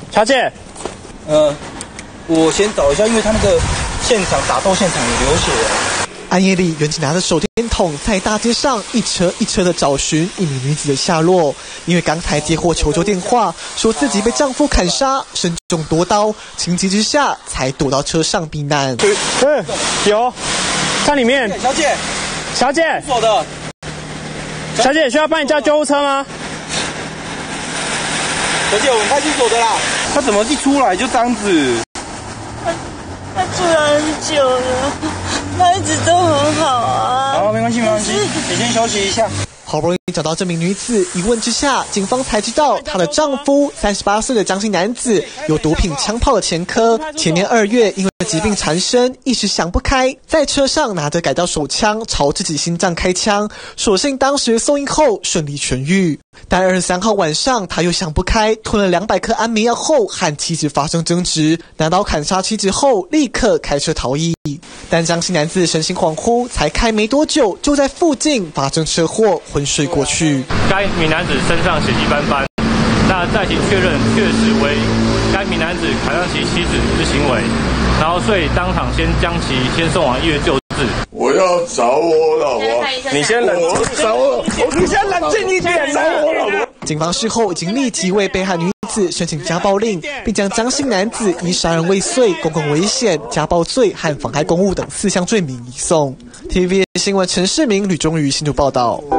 小姐， 我先找一下，因为他那个打斗现场有流血。 暗夜里，远警拿着手电筒在大街上一车一车的找寻一名女子的下落。因为刚才接获求救电话，说自己被丈夫砍杀，身中多刀，情急之下才躲到车上避难。 有，在里面。小姐， 我的。 小姐，需要帮你叫救护车吗？ 小姐，我们派出所的啦。他怎么一出来就这样子？ 他出来很久了，他一直都很好啊。 好，没关系，你先休息一下。 好不容易找到这名女子，一问之下，警方才知道她的丈夫38岁的张姓男子有毒品、枪炮的前科。前年2月因为疾病缠身，一时想不开，在车上拿着改造手枪朝自己心脏开枪，所幸当时送医后顺利痊愈。但23号晚上，他又想不开，吞了200颗安眠药后和妻子发生争执，拿刀砍杀妻子后，立刻开车逃逸。但张姓男子神情恍惚，才开没多久，就在附近发生车祸，昏睡过去。 该名男子身上血迹斑斑，那再行确认，确实为该名男子砍伤其妻子之行为，然后所以当场将其送往医院救治。 我要找我老婆， 你先冷静， 你先冷静一点，找我老婆。 警方事后已经立即为被害女子申请家暴令，并将张姓男子以杀人未遂、公共危险、家暴罪和妨害公务等4项罪名移送。TVBS 新闻陈世明、吕忠宇新竹报道。